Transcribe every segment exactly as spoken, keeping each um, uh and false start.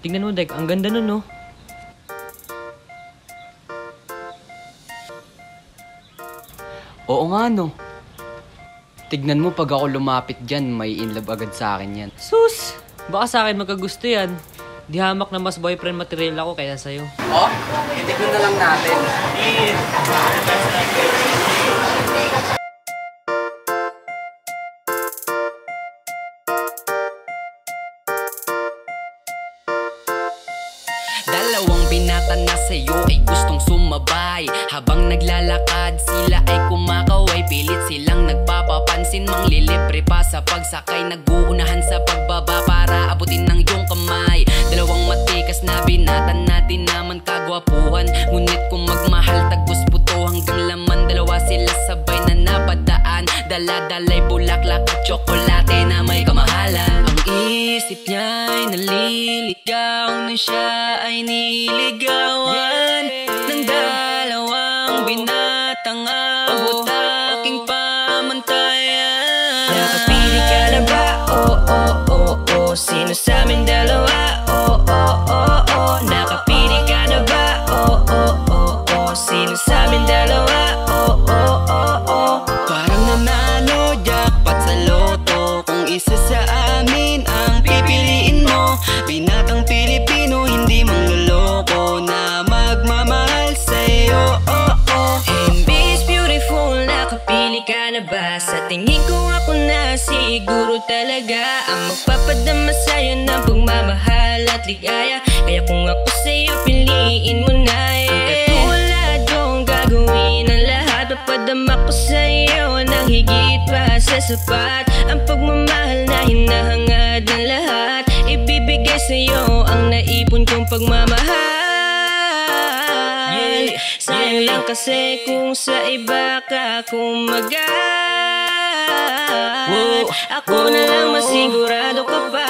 Tingnan mo, Dek. Ang ganda nun, no? Oo nga, no? Tignan mo, pag ako lumapit dyan, may inlove agad sa akin yan. Sus! Baka sa akin magkagusto yan. Di hamak na mas boyfriend material ako kaya sa'yo. Oh, itignan na lang natin. Dalawang binata na sa'yo ay gustong sumabay. Habang naglalakad sila ay kumakaway. Pilit silang nagpapapansin, manglilibre pa sa pagsakay. Nag-uunahan sa pagbaba para abutin ng iyong kamay. Dalawang matikas na binata na di naman kagwapuhan. Ngunit kung magmahal tagos buto hanggang laman. Dalawa sila sabay na napadaan. Dala-dalay bulaklak at tsokolate na may kamahalan. Ang isip niya'y naliligaw na siya ay niligawan ng dalawang binatang abot aking pamantayan. Nakapili ka na ba? Oh, oh, oh, oh. Sino sa amin dalawa? Oh, oh, oh, oh. Nakapili ka na ba? Oh, oh, oh, oh. Sino sa amin dalawa? Oh, oh, oh, oh. Parang nanalo jackpot sa loto. Kung isa sa amin ang pipiliin mo, binatang Pilipino, hindi mangloloko na magmamahal sa'yo. Oh, oh. Hey Miss Beautiful, nakapili ka na ba? Sa tingin ko ako na siguro talaga ang magpapadama sa'yo ng pagmamahal at ligaya. Kaya kung ako sa'yo, piliin mo na eh. Ang katulad kong gagawin ang lahat. Papadama ko sa'yo ng higit pa sa sapat. Ang pagmamahal na hinahangad ng lahat. Ibibigay sa'yo ang naipon kong pagmamahal. Yeah, sayang lang kasi kung sa iba ka kumagal. Whoa, ako na lang masigurado ka pa.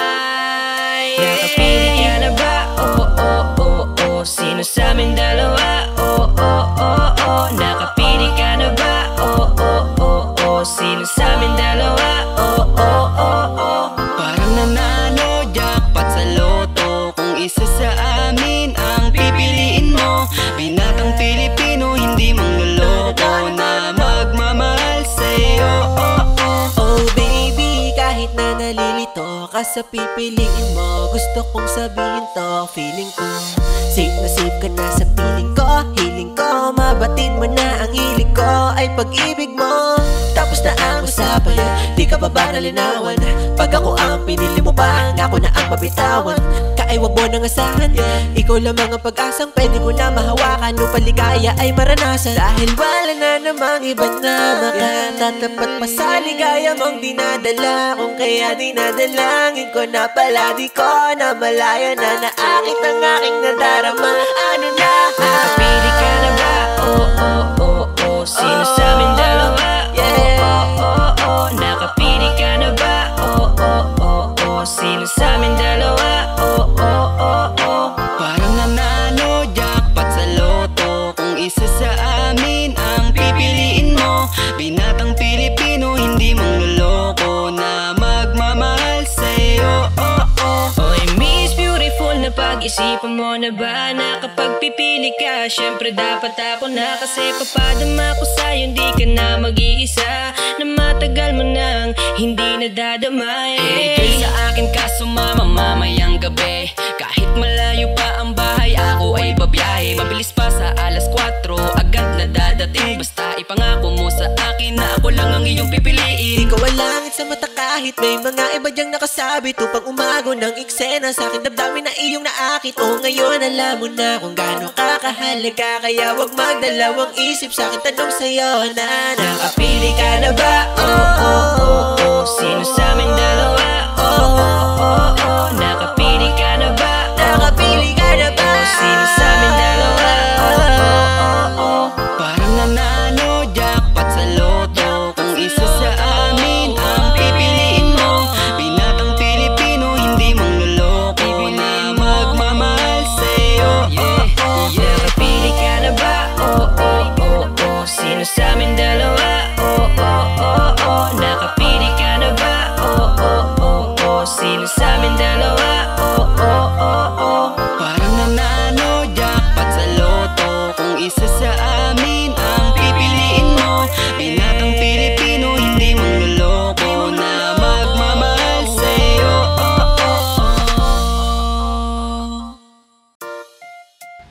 Yeah. Nakapili ka na ba? Oh, oh, oh, oh. Sino sa amin dalawa? Oh, oh, oh, oh. Nakapili ka na ba? Oh, oh, oh, oh. Sino sa amin dalawa? Oh, oh, oh, oh. Parang nanalo jackpot sa loto. Kung isa sa amin ang pipiliin mo, binatang Pilipino, hindi mangloloko na magmamahal sa'yo. Oh, oh. Oh baby, kahit na nalilito ka sa pipiliin mo, gusto kong sabihin to, feeling ko safe na safe ka na sa piling ko, healing ko. Mabatin mo na ang hilig ko ay pag-ibig mo. Tapos na ang usapan, di ka pa ba nalinawan? Pag ako ang pinili mo pa, ako na ang mabitawan. Kaay wag mo nang asahan, ikaw lamang ang pag-asang pwede ko na mahawakan. Upang ligaya ay maranasan, dahil wala na namang iba na makatatapat pa sa ligaya mong dinadala. Kung kaya dinadalangin ko na pala, di ko na malaya na naakit ang aking nadarama. Ano na? Nakapili ka na ba? Oh, oh, oh, oh. Sino sa amin dalawa? Oh, oh, oh, oh. Nakapili ka na ba? Oh, oh, oh, oh. Sino sa amin dalawa? Oh, oh, oh, oh. Parang nanalo jackpot sa loto. Kung isa sa amin ang pipiliin mo, binatang Pilipino, hindi mangloloko na magmamahal sa'yo. Oh, oh. Oy Miss Beautiful, napag-isipan mo na ba na kapag pipili ka, syempre dapat ako na. Kasi papadama ko sa'yo, hindi ka na mag-iisa, na matagal mo nang hindi nadadamay. Eh, ikaw sa akin ka sumama mamayang gabi. Kahit malayo pa ang bahay, ako ay babiyahe. Mabilis pa sa alas kwatro, agad na dadating. Basta ipangako mo sa akin na ako lang ang iyong pipiliin. Ikaw ang langit sa mata kahit may mga iba diyang nakasabit, upang umago ng eksena sa akin damdamin na iyong naakit. O ngayon alam mo na kung gaano kakahalaga, kaya wag magdalawang isip sa akin, tanong sa'yo na nakapili ka na ba? Oh, oh, oh, oh. Sino sa amin dalawa? Oh, oh, oh, oh. Nakapili ka na ba? Nakapili ka na ba? Sino sa amin dalawa? Oh, oh, oh, oh. Parang nanalo jackpot sa loto. Kung isa sa amin ang pipiliin mo, binatang Pilipino, hindi mangloloko na magmamahal sa'yo. Yeah, yeah. Nakapili ka na ba? Oh, oh, oh, oh. Sino sa amin dalawa? Oh, oh, oh, oh. Nakapili ka na ba? Oh, oh, oh, oh. Sino sa amin dalawa? Oh, oh, oh, oh.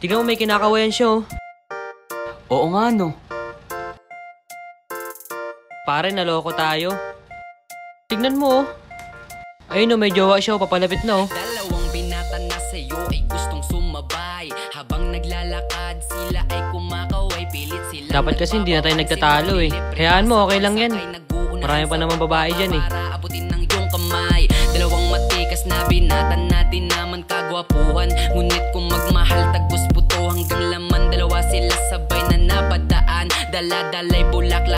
Tignan mo, may kinakawayan siya, oh. Oo nga, no. Pare, naloko tayo. Tignan mo, oh. Ayun, oh, may jowa siya, oh. Papalapit na, oh. Dalawang binata na sa'yo ay gustong sumabay. Habang naglalakad sila ay kumakaway. Pilit sila. Dapat kasi hindi na tayo nagtatalo, eh. Hayaan mo, okay lang yan. Marami pa naman babae dyan, eh. Para abutin ng iyong kamay. Dalawang matikas na binata natin naman kagwapuhan. Ngunit kung magmahal tagos puto hanggang laman. Dalawa sila sabay na napadaan. Dala-dalay bulaklak.